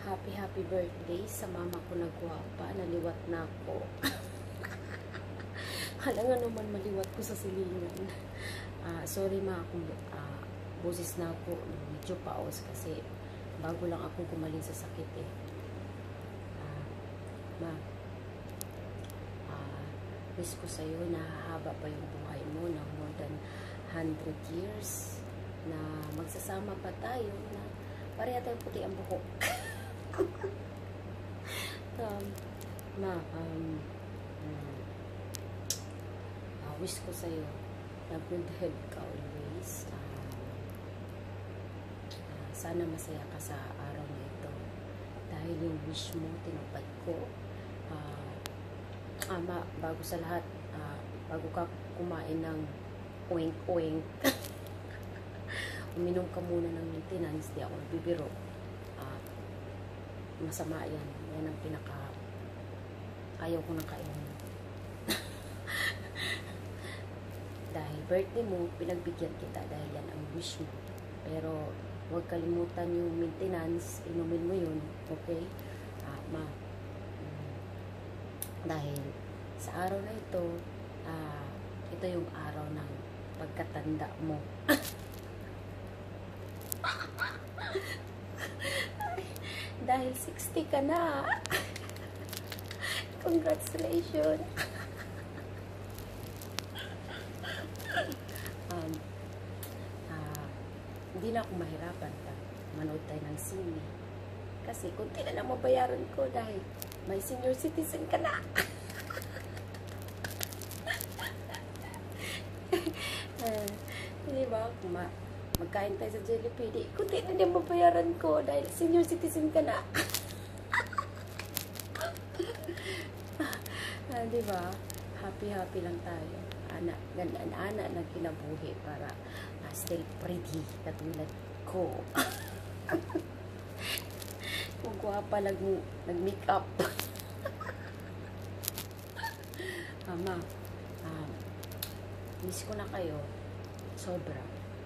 Happy birthday sa mama ko na gwapa. Naliwat na ako. Hala nga naman maliwat ko sa silingan. Sorry ma kung boses na ako. Medyo paos kasi bago lang ako gumaling sa sakit eh. Ma, wish ko sa'yo na haba pa yung buhay mo ng more than 100 years na magsasama pa tayo na pareha tayong puti ang buhok. Wish ko sa'yo na good health ka always. Sana masaya ka sa araw na ito dahil yung wish mo tinupad ko. Ama, bago sa lahat, bago ka kumain ng oink-oink, uminom ka muna ng maintenance. Di ako nagbibiro. Masama yan. Yan ang pinaka ayaw ko nang kainin. Dahil birthday mo, pinagbigyan kita dahil yan ang wish mo. Pero huwag kalimutan yung maintenance, inumin mo yun, okay? Dahil sa araw na ito, ito yung araw ng pagkatanda mo. Dahil 60 ka na. Congratulations. Hindi na ako mahirapan pa manood tayo ng sine. Kasi kunti na lang mabayaran ko dahil may senior citizen ka na. Diba? Magkain tayo sa Jollibee. Kunti na lang mabayaran ko dahil senior citizen ka na. Diba? Happy lang tayo. Ganda-ana na kinabuhi para still pretty katulad ko. Kung guwapa nag-makeup. Mama, miss ko na kayo. Sobra.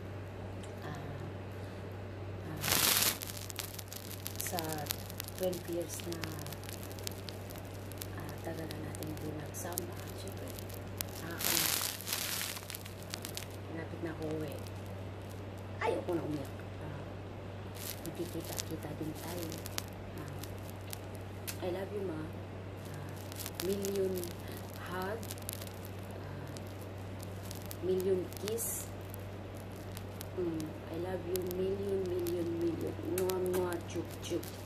Sa 12 years na tagal na natin hindi nagsama. Siyempre, napit na ako uwi. Ayaw ko na umiyak. Magkikita-kita din tayo. I love you, ma. Million hug. Million kiss. I love you. Million. Mwah, mwah, chup, chup.